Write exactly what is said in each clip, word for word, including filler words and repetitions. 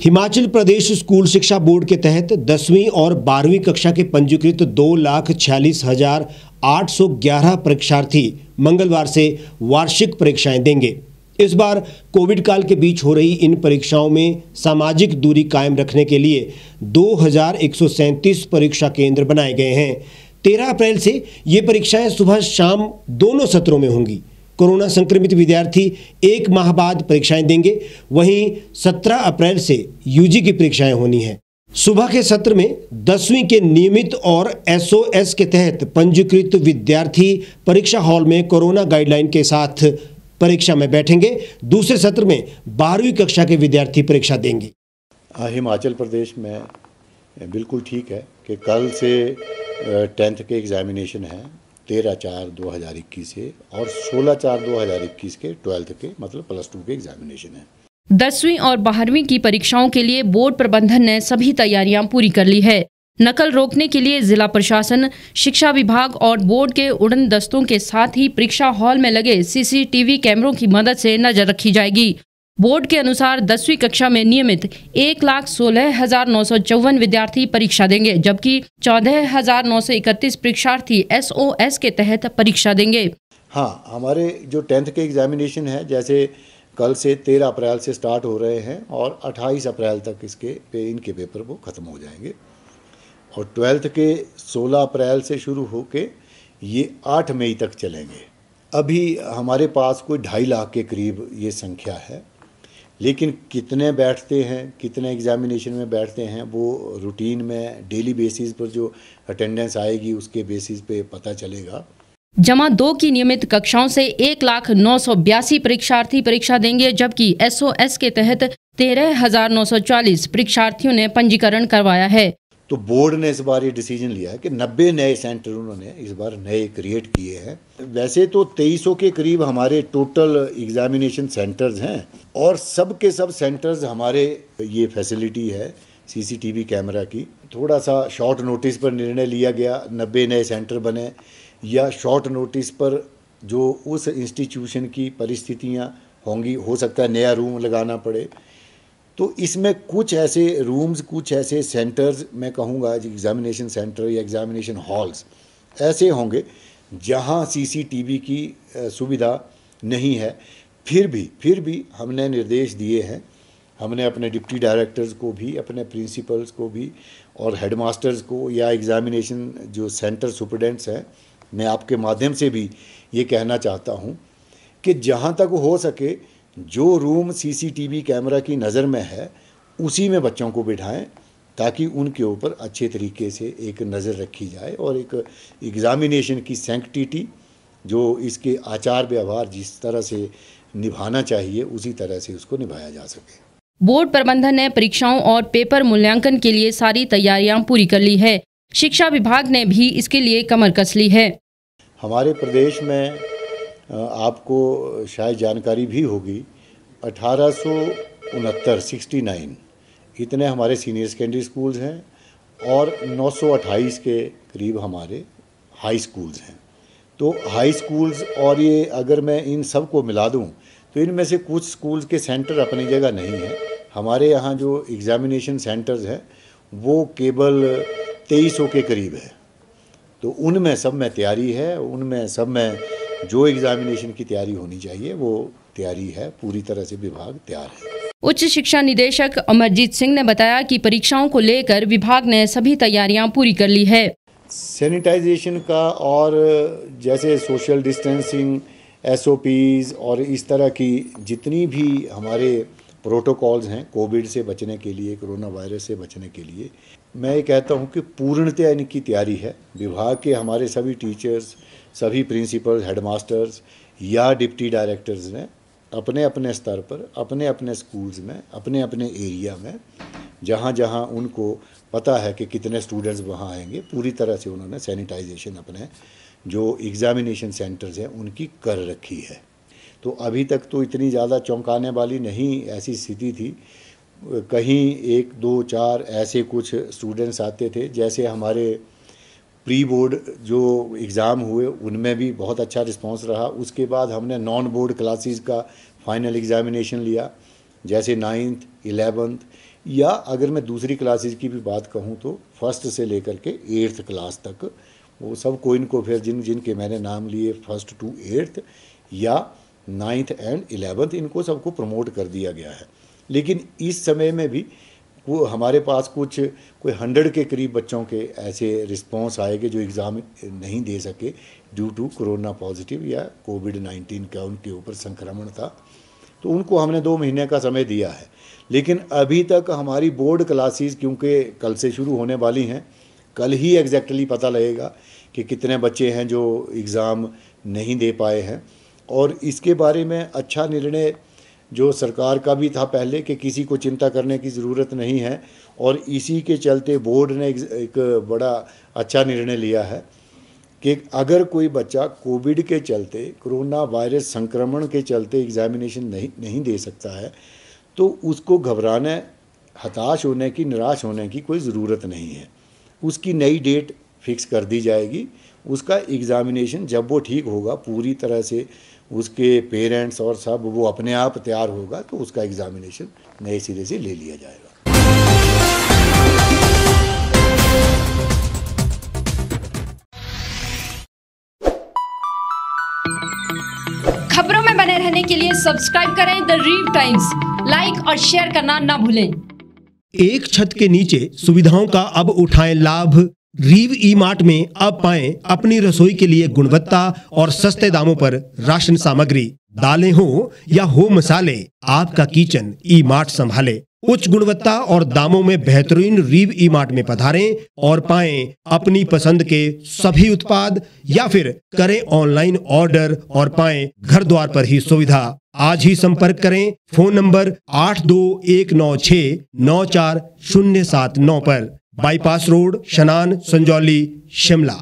Himachal Pradesh school शिक्षा board के तहत दसवीं और बारहवीं कक्षा के पंजीकृत दो लाख छियालीस हजार आठ सौ ग्यारह परीक्षार्थी मंगलवार से वार्षिक परीक्षाएं देंगे। इस बार कोविड काल के बीच हो रही इन परीक्षाओं में सामाजिक दूरी कायम रखने के लिए दो हजार एक सौ सैंतीस परीक्षा केंद्र बनाए गए हैं। तेरह अप्रैल से ये परीक्षाएं सुबह शाम दोनों सत्रों में होंगी। कोरोना संक्रमित विद्यार्थी एक माह बाद परीक्षाएं देंगे। वहीं सत्रह अप्रैल से यूजी की परीक्षाएं होनी है। सुबह के सत्र में दसवीं के नियमित और एसओएस के तहत पंजीकृत विद्यार्थी परीक्षा हॉल में कोरोना गाइडलाइन के साथ परीक्षा में बैठेंगे। दूसरे सत्र में बारहवीं कक्षा के विद्यार्थी परीक्षा देंगे। हिमाचल प्रदेश में बिल्कुल ठीक है कि कल से टेंथ के एग्जामिनेशन है तेरह चार दो हज़ार इक्कीस से और सोलह चार दो हज़ार इक्कीस के ट्वेल्थ के मतलब प्लस टू के एग्जामिनेशन है। दसवीं और बारहवीं की परीक्षाओं के लिए बोर्ड प्रबंधन ने सभी तैयारियां पूरी कर ली है। नकल रोकने के लिए जिला प्रशासन, शिक्षा विभाग और बोर्ड के उड़न दस्तों के साथ ही परीक्षा हॉल में लगे सीसीटीवी कैमरों की मदद से नजर रखी जाएगी। बोर्ड के अनुसार दसवीं कक्षा में नियमित एक लाख सोलह हजार नौ सौ चौवन विद्यार्थी परीक्षा देंगे, जबकि चौदह हजार नौ सौ इकतीस परीक्षार्थी एसओएस के तहत परीक्षा देंगे। हाँ, हमारे जो टेंथ के एग्जामिनेशन है जैसे कल से तेरह अप्रैल से स्टार्ट हो रहे हैं और अट्ठाईस अप्रैल तक इसके पे इनके पेपर वो ख़त्म हो जाएंगे और ट्वेल्थ के सोलह अप्रैल से शुरू होके ये आठ मई तक चलेंगे। अभी हमारे पास कोई ढाई लाख के करीब ये संख्या है, लेकिन कितने बैठते हैं, कितने एग्जामिनेशन में बैठते हैं, वो रूटीन में डेली बेसिस पर जो अटेंडेंस आएगी उसके बेसिस पे पता चलेगा। जमा दो की नियमित कक्षाओं से एक लाख नौ सौ बयासी परीक्षार्थी परीक्षा देंगे, जबकि एसओएस के तहत तेरह हजार नौ सौ चालीस परीक्षार्थियों ने पंजीकरण करवाया है। तो बोर्ड ने इस बार ये डिसीजन लिया है कि नब्बे नए सेंटर उन्होंने इस बार नए क्रिएट किए हैं। वैसे तो तेईस सौ के करीब हमारे टोटल एग्जामिनेशन सेंटर्स हैं और सब के सब सेंटर्स हमारे ये फैसिलिटी है सीसीटीवी कैमरा की। थोड़ा सा शॉर्ट नोटिस पर निर्णय लिया गया, नब्बे नए सेंटर बने, या शॉर्ट नोटिस पर जो उस इंस्टीट्यूशन की परिस्थितियाँ होंगी, हो सकता है नया रूम लगाना पड़े। तो इसमें कुछ ऐसे रूम्स, कुछ ऐसे सेंटर्स, मैं कहूँगा एग्जामिनेशन सेंटर या एग्जामिनेशन हॉल्स ऐसे होंगे जहाँ सीसीटीवी की सुविधा नहीं है। फिर भी फिर भी हमने निर्देश दिए हैं, हमने अपने डिप्टी डायरेक्टर्स को भी, अपने प्रिंसिपल्स को भी और हेडमास्टर्स को या एग्जामिनेशन जो सेंटर सुपरडेंट्स हैं, मैं आपके माध्यम से भी ये कहना चाहता हूँ कि जहाँ तक हो सके जो रूम सीसीटीवी कैमरा की नज़र में है उसी में बच्चों को बिठाएं, ताकि उनके ऊपर अच्छे तरीके से एक नज़र रखी जाए और एक एग्ज़ामिनेशन की सैंक्टिटी, जो इसके आचार व्यवहार जिस तरह से निभाना चाहिए उसी तरह से उसको निभाया जा सके। बोर्ड प्रबंधन ने परीक्षाओं और पेपर मूल्यांकन के लिए सारी तैयारियां पूरी कर ली है। शिक्षा विभाग ने भी इसके लिए कमर कस ली है। हमारे प्रदेश में आपको शायद जानकारी भी होगी, अठारह सौ उनहत्तर सिक्सटी नाइन इतने हमारे सीनियर सेकेंडरी स्कूल्स हैं और नौ सौ अट्ठाईस के करीब हमारे हाई स्कूल्स हैं। तो हाई स्कूल्स और ये अगर मैं इन सब को मिला दूं तो इनमें से कुछ स्कूल्स के सेंटर अपनी जगह नहीं है। हमारे यहाँ जो एग्ज़ामिनेशन सेंटर्स हैं वो केवल तेईस सौ के करीब है। तो उनमें सब में तैयारी है, उनमें सब में जो एग्जामिनेशन की तैयारी होनी चाहिए वो तैयारी है, पूरी तरह से विभाग तैयार है। उच्च शिक्षा निदेशक अमरजीत सिंह ने बताया कि परीक्षाओं को लेकर विभाग ने सभी तैयारियां पूरी कर ली है। सैनिटाइजेशन का और जैसे सोशल डिस्टेंसिंग, एसओपीज और इस तरह की जितनी भी हमारे प्रोटोकॉल्स हैं कोविड से बचने के लिए, कोरोना वायरस से बचने के लिए, मैं ये कहता हूँ कि पूर्णतया इनकी तैयारी है। विभाग के हमारे सभी टीचर्स, सभी प्रिंसिपल्स, हेडमास्टर्स या डिप्टी डायरेक्टर्स ने अपने अपने स्तर पर, अपने अपने स्कूल्स में, अपने अपने एरिया में जहाँ जहाँ उनको पता है कि कितने स्टूडेंट्स वहाँ आएंगे, पूरी तरह से उन्होंने सैनिटाइजेशन अपने जो एग्ज़ामिनेशन सेंटर्स हैं उनकी कर रखी है। तो अभी तक तो इतनी ज़्यादा चौंकाने वाली नहीं ऐसी स्थिति थी। कहीं एक दो चार ऐसे कुछ स्टूडेंट्स आते थे, जैसे हमारे प्री बोर्ड जो एग्ज़ाम हुए उनमें भी बहुत अच्छा रिस्पांस रहा। उसके बाद हमने नॉन बोर्ड क्लासेस का फाइनल एग्ज़ामिनेशन लिया जैसे नाइन्थ, इलेवेंथ, या अगर मैं दूसरी क्लासेस की भी बात कहूँ तो फर्स्ट से लेकर के एट्थ क्लास तक वो सब को इनको फिर जिन जिनके मैंने नाम लिए फर्स्ट टू एट्थ या नाइन्थ एंड इलेवेंथ, इनको सबको प्रमोट कर दिया गया है। लेकिन इस समय में भी वो हमारे पास कुछ कोई हंड्रेड के करीब बच्चों के ऐसे रिस्पॉन्स आएंगे जो एग्ज़ाम नहीं दे सके ड्यू टू कोरोना पॉजिटिव या कोविड नाइन्टीन का उनके ऊपर संक्रमण था, तो उनको हमने दो महीने का समय दिया है। लेकिन अभी तक हमारी बोर्ड क्लासेस क्योंकि कल से शुरू होने वाली हैं, कल ही एग्जैक्टली पता लगेगा कि कितने बच्चे हैं जो एग्ज़ाम नहीं दे पाए हैं। और इसके बारे में अच्छा निर्णय जो सरकार का भी था पहले कि किसी को चिंता करने की ज़रूरत नहीं है, और इसी के चलते बोर्ड ने एक बड़ा अच्छा निर्णय लिया है कि अगर कोई बच्चा कोविड के चलते, कोरोना वायरस संक्रमण के चलते एग्ज़ामिनेशन नहीं नहीं दे सकता है तो उसको घबराने, हताश होने की, निराश होने की कोई ज़रूरत नहीं है। उसकी नई डेट फिक्स कर दी जाएगी। उसका एग्ज़ामिनेशन जब वो ठीक होगा, पूरी तरह से उसके पेरेंट्स और सब वो अपने आप तैयार होगा, तो उसका एग्ज़ामिनेशन नए सिरे से ले लिया जाएगा। खबरों में बने रहने के लिए सब्सक्राइब करें द रीव टाइम्स, लाइक और शेयर करना ना भूलें। एक छत के नीचे सुविधाओं का अब उठाएं लाभ। रीव ई मार्ट में अब पाएं अपनी रसोई के लिए गुणवत्ता और सस्ते दामों पर राशन सामग्री। दालें हो या हो मसाले, आपका किचन ई मार्ट संभाले। उच्च गुणवत्ता और दामों में बेहतरीन रीव ई मार्ट में पधारें और पाएं अपनी पसंद के सभी उत्पाद, या फिर करें ऑनलाइन ऑर्डर और पाएं घर द्वार पर ही सुविधा। आज ही संपर्क करें फोन नंबर आठ दो एक नौ छह नौ चार शून्य सात नौ पर, बाईपास रोड, शनान, संजौली, शिमला।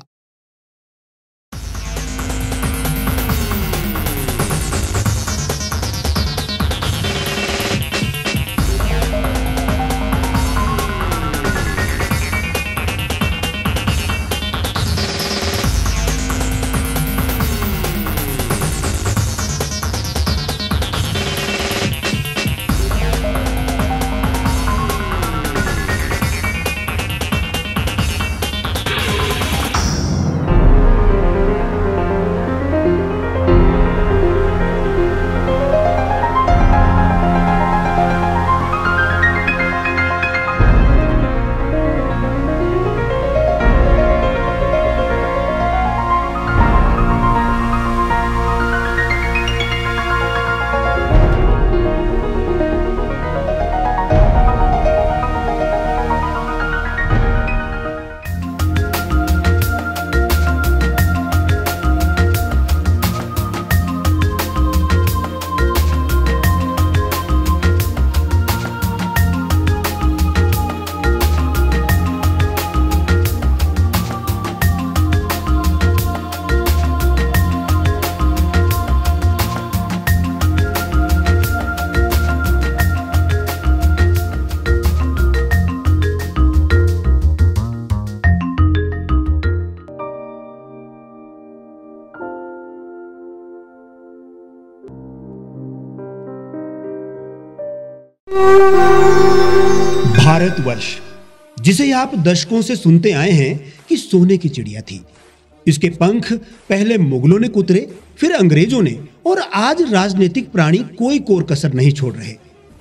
भारतवर्ष, जिसे आप दशकों से सुनते आए हैं कि सोने की चिड़िया थी। इसके पंख पहले मुगलों ने कुतरे, फिर अंग्रेजों ने, और आज राजनीतिक प्राणी कोई कोर कसर नहीं छोड़ रहे।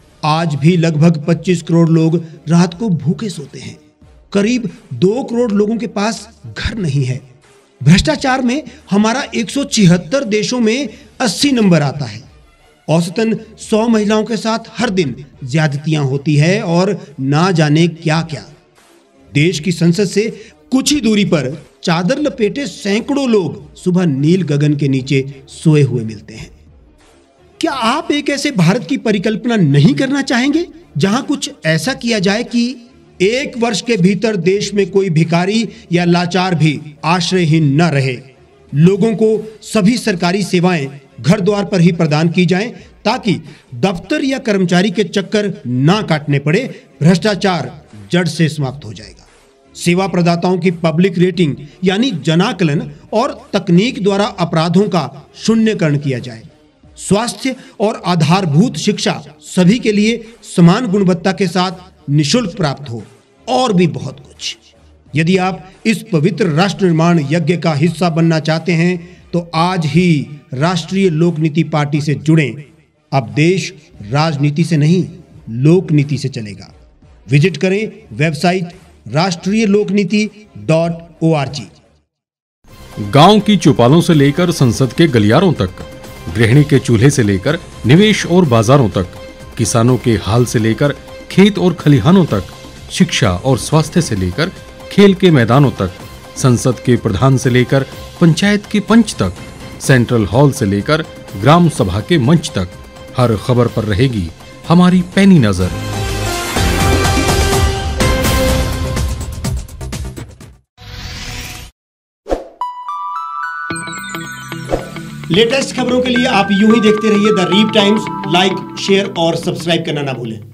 आज भी लगभग पच्चीस करोड़ लोग रात को भूखे सोते हैं। करीब दो करोड़ लोगों के पास घर नहीं है। भ्रष्टाचार में हमारा एक सौ छिहत्तर देशों में अस्सी नंबर आता है। औसतन सौ महिलाओं के साथ हर दिन ज्यादतियां होती है और ना जाने क्या क्या। देश की संसद से कुछ ही दूरी पर चादर लपेटे सैकड़ों लोग सुबह नील गगन के नीचे सोए हुए मिलते हैं। क्या आप एक ऐसे भारत की परिकल्पना नहीं करना चाहेंगे जहां कुछ ऐसा किया जाए कि एक वर्ष के भीतर देश में कोई भिखारी या लाचार भी आश्रयहीन न रहे? लोगों को सभी सरकारी सेवाएं घर द्वार पर ही प्रदान की जाएं, ताकि दफ्तर या कर्मचारी के चक्कर ना काटने पड़े। भ्रष्टाचार जड़ से समाप्त हो जाएगा। सेवा प्रदाताओं की पब्लिक रेटिंग यानी जनाकलन और तकनीक द्वारा अपराधों का शून्यकरण किया जाए। स्वास्थ्य और आधारभूत शिक्षा सभी के लिए समान गुणवत्ता के साथ निशुल्क प्राप्त हो और भी बहुत कुछ। यदि आप इस पवित्र राष्ट्र निर्माण यज्ञ का हिस्सा बनना चाहते हैं तो आज ही राष्ट्रीय लोक नीति पार्टी से जुड़ें। अब देश राजनीति से नहीं, लोक नीति से चलेगा। विजिट करें वेबसाइट राष्ट्रीय लोक नीति डॉट ओ आर जी। गांव की चौपालों से लेकर संसद के गलियारों तक, गृहिणी के चूल्हे से लेकर निवेश और बाजारों तक, किसानों के हाल से लेकर खेत और खलिहानों तक, शिक्षा और स्वास्थ्य से लेकर खेल के मैदानों तक, संसद के प्रधान से लेकर पंचायत के पंच तक, सेंट्रल हॉल से लेकर ग्राम सभा के मंच तक, हर खबर पर रहेगी हमारी पैनी नजर। लेटेस्ट खबरों के लिए आप यूं ही देखते रहिए द रीप टाइम्स। लाइक, शेयर और सब्सक्राइब करना ना भूलें।